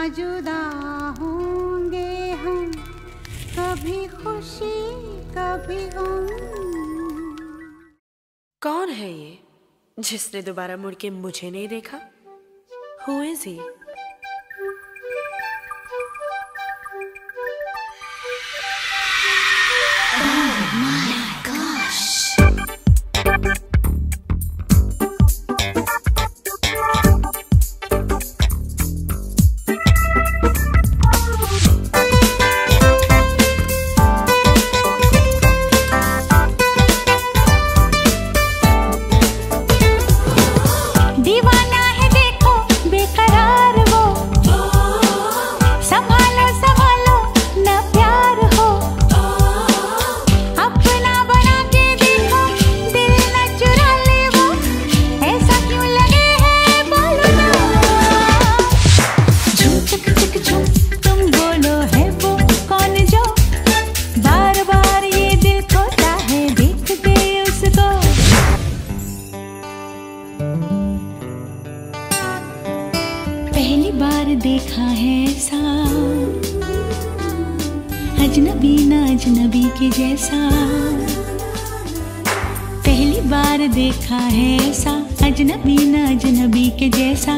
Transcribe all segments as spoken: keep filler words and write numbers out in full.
जुदा होंगे हम, कभी खुशी कभी गम। कौन है ये जिसने दोबारा मुड़ के मुझे नहीं देखा? Who is he? दीवाना है देखो बेकरार वो, संभालो संभालो ना प्यार हो, अपना बना के देखो दिल न चुरा ले वो, ऐसा क्यों लगे है बोलो ना। झूम चक चक झूम तुम बोलो है वो कौन जो बार बार ये दिल खोता है देख के उसको। पहली बार देखा है ऐसा, अजनबी ना अजनबी के जैसा। पहली बार देखा है ऐसा, अजनबी ना अजनबी के जैसा।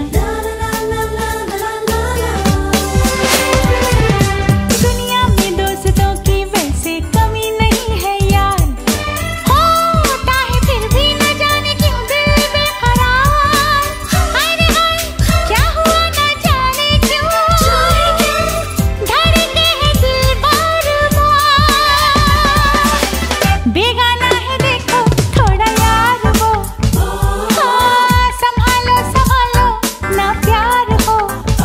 दुनिया में दोस्तों की वैसे कमी नहीं है यार, होता है फिर भी न जाने क्यों दिल बेकरार। हाय रे हाय क्या हुआ न जाने क्यों, धड़के है दिल बार बार। बेगाना है देखो थोड़ा यार वो, हाँ, संभालो संभालो ना प्यार हो,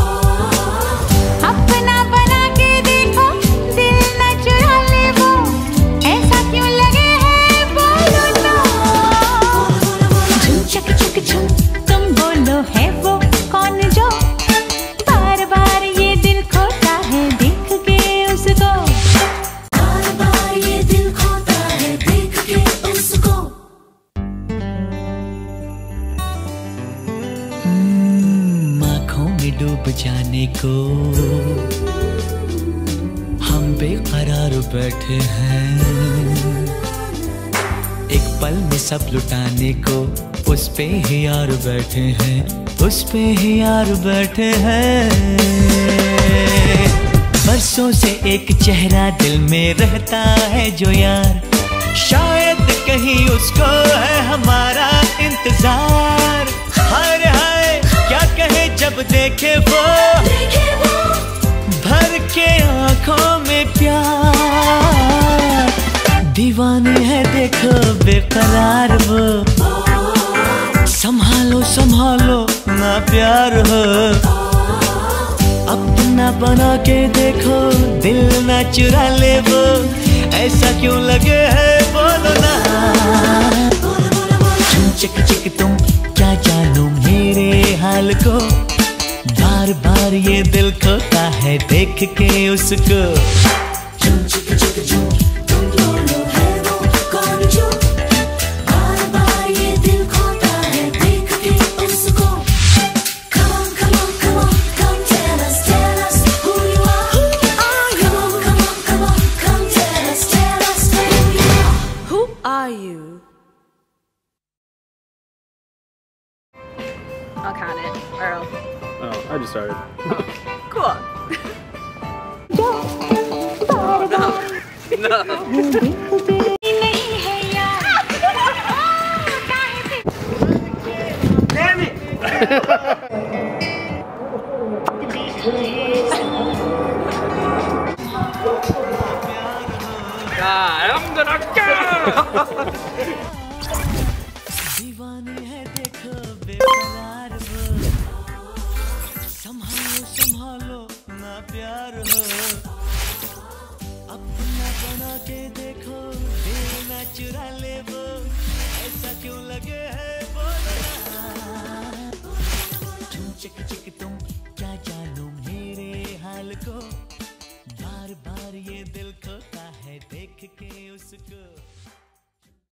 अपना बना के देखो दिल न चुरा ले वो, ऐसा क्यों लगे है बोलो ना। झूम चक चक झूम तुम बोलो है वो कौन जो बार बार ये दिल खोता है देख के उसको। बार बार ये दिल खोता है देख के उसको। आँखों में डूब जाने को हम बेकरार बैठे हैं, एक पल में सब लुटाने को उस पे ही यार बैठे हैं, उस पे ही यार बैठे हैं। बरसों से एक चेहरा दिल में रहता है जो यार, शायद कहीं उसको है हमारा इंतजार। हाय रे हाय क्या कहे जब देखे वो, भर के आंखों में प्यार। दीवाने है देखो बेकरार वो, संभालो संभालो ना प्यार हो, अपना बना के देखो दिल ना चुरा ले वो, ऐसा क्यों लगे है बोलो ना। झूम चिक चिक तुम क्या जानो मेरे हाल को, बार बार ये दिल खोता है देख के उसको। झूम चिक चिक झूम तुम बोलो है वो कौन जो बार बार ये दिल खोता है देख के उसको। Come on, come on, come on, come tell us, tell us who you are. Come on, come on, come on, come tell us, tell us who you are. Who are you? I'll count it. Or I'll... Oh, I just started. Cool. No. नहीं है यार, Damn it! God, I'm gonna go! दीवाने है देखो बेकरार वो, संभालो संभालो ना प्यार हो, अपना बना के देखो दिल ना चुरा ले वो, ऐसा क्यों लगे है बोलो ना। झूम चिक चिक तुम क्या जानो मेरे हाल को, बार बार ये दिल खोता है देख के उसको।